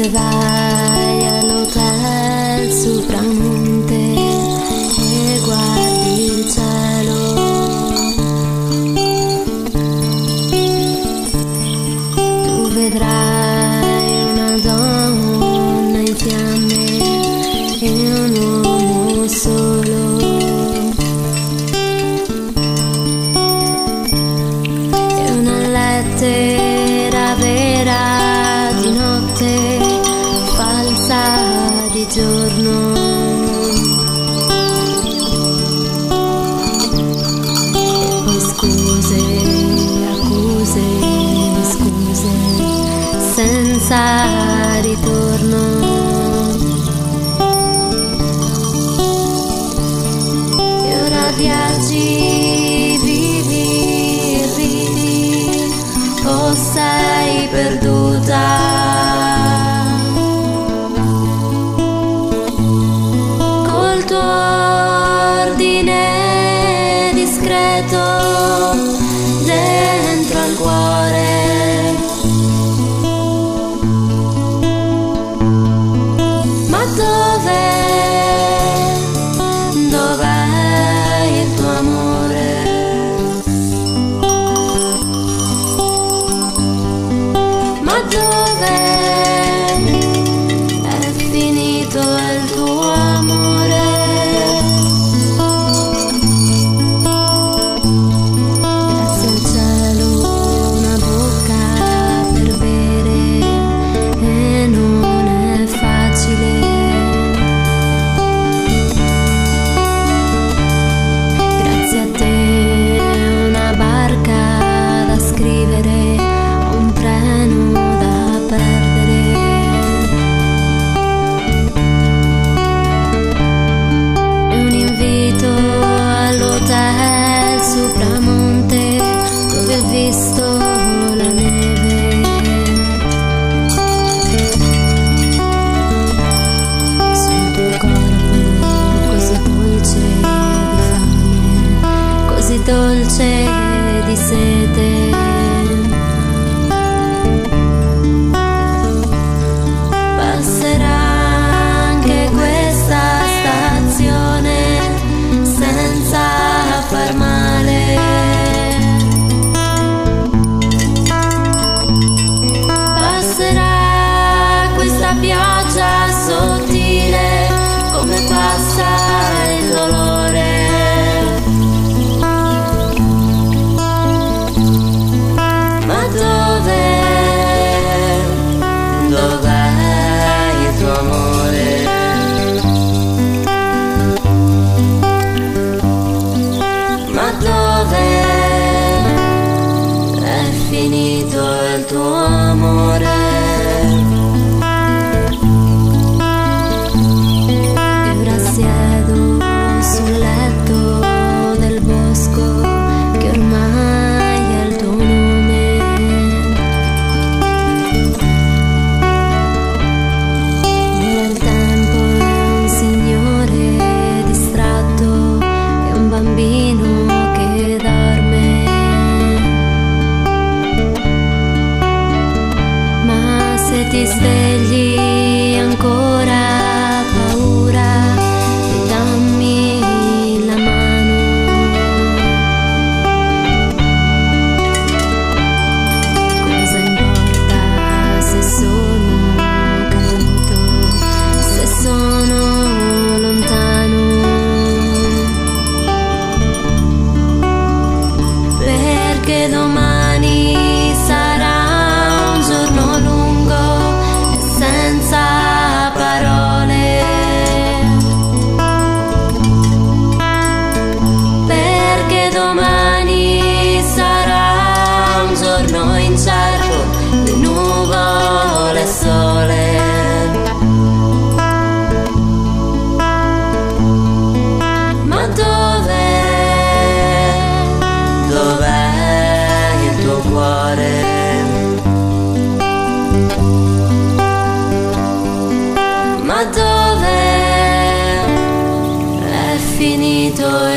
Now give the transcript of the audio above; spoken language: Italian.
vai all'hotel sul tramonte e guardi il cielo, tu vedrai una donna in fiamme e un uomo solo, e una lettera vera di notte, falsa di giorno. E poi scuse, accuse, scuse, senza ritorno. E ora viaggi, vivi e ridi, o sei perduta. Ordine discreto dentro al cuore, ma dov'è il tuo amore? Ma dov'è è finito il tuo amore? Visto la neve sul tuo corpo, così dolce di fame, così dolce di sete. Passerà anche questa stazione senza far male. Pioggia sottile come passa il dolore, ma dov'è il tuo amore? Ma dov'è è finito il tuo amore? Sul letto del bosco che ormai è il tuo nome, vola il tempo, è un signore distratto, è un bambino che dorme, ma se ti svegli ancora paura, dammi la mano. Cosa importa se sono caduto, se sono lontano? Perché domani sarà un giorno lungo e senza parole. Domani sarà un giorno incerto di nuvole e sole, ma dov'è il tuo cuore? Ma dov'è è finito